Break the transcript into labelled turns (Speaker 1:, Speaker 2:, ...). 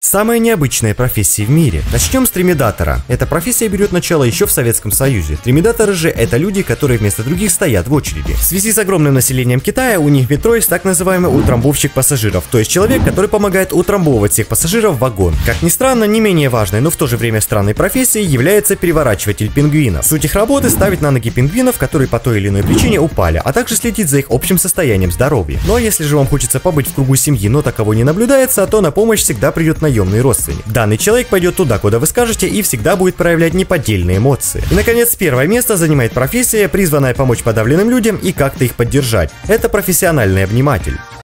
Speaker 1: Самая необычная профессия в мире. Начнем с тримедатора. Эта профессия берет начало еще в Советском Союзе. Тримедаторы же это люди, которые вместо других стоят в очереди. В связи с огромным населением Китая у них в метро есть так называемый утрамбовщик пассажиров, то есть человек, который помогает утрамбовывать всех пассажиров в вагон. Как ни странно, не менее важной, но в то же время странной профессией является переворачиватель пингвинов. Суть их работы — ставить на ноги пингвинов, которые по той или иной причине упали, а также следить за их общим состоянием здоровья. Ну а если же вам хочется побыть в кругу семьи, но такового не наблюдается, то на помощь всегда придет наемный родственник. Данный человек пойдет туда, куда вы скажете, и всегда будет проявлять неподдельные эмоции. И наконец, первое место занимает профессия, призванная помочь подавленным людям и как-то их поддержать. Это профессиональный обниматель.